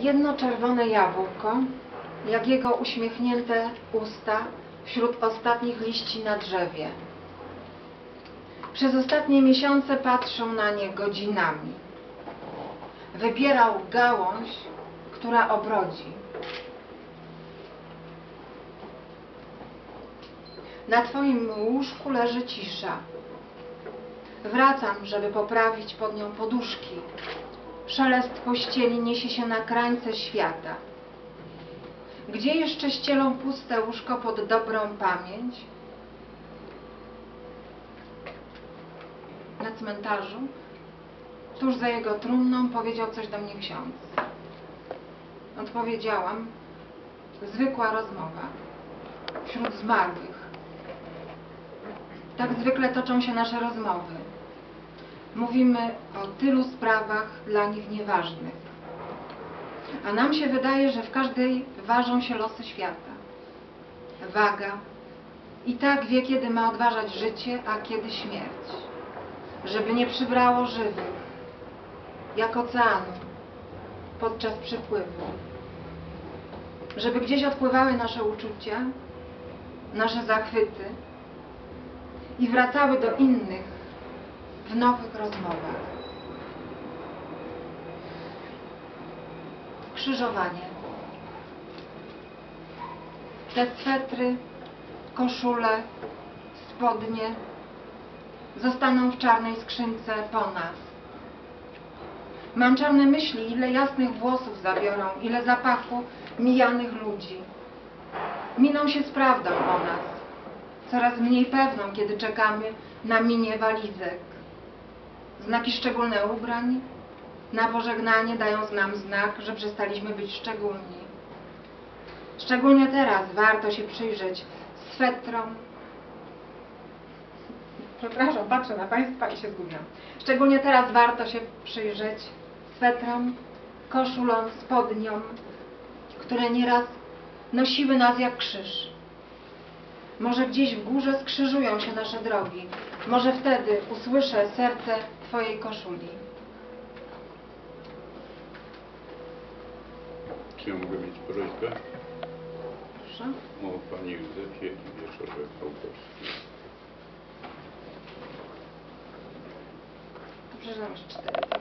Jedno czerwone jabłko, jak jego uśmiechnięte usta wśród ostatnich liści na drzewie. Przez ostatnie miesiące patrzą na nie godzinami. Wybierał gałąź, która obrodzi. Na twoim łóżku leży cisza. Wracam, żeby poprawić pod nią poduszki. Szelest pościeli niesie się na krańce świata. Gdzie jeszcze ścielą puste łóżko pod dobrą pamięć? Na cmentarzu, tuż za jego trumną, powiedział coś do mnie ksiądz. Odpowiedziałam: zwykła rozmowa wśród zmarłych. Tak zwykle toczą się nasze rozmowy. Mówimy o tylu sprawach dla nich nieważnych. A nam się wydaje, że w każdej ważą się losy świata. Waga i tak wie, kiedy ma odważać życie, a kiedy śmierć. Żeby nie przybrało żywych, jak oceanu, podczas przypływu. Żeby gdzieś odpływały nasze uczucia, nasze zachwyty i wracały do innych w nowych rozmowach. Krzyżowanie. Te swetry, koszule, spodnie zostaną w czarnej skrzynce po nas. Mam czarne myśli, ile jasnych włosów zabiorą, ile zapachu mijanych ludzi. Miną się z prawdą o nas, coraz mniej pewną, kiedy czekamy na minie walizek. Znaki szczególne ubrań na pożegnanie dają nam znak, że przestaliśmy być szczególni. Szczególnie teraz warto się przyjrzeć swetrom. Przepraszam, patrzę na Państwa i się zgubiłam. Szczególnie teraz warto się przyjrzeć swetrom, koszulom, spodniom, które nieraz nosiły nas jak krzyż. Może gdzieś w górze skrzyżują się nasze drogi. Może wtedy usłyszę serce Twojej koszuli. Czy ja mogę mieć prośbę? Proszę. O Pani Józefie i wieczorze autorskim. To przeczytam jeszcze 4.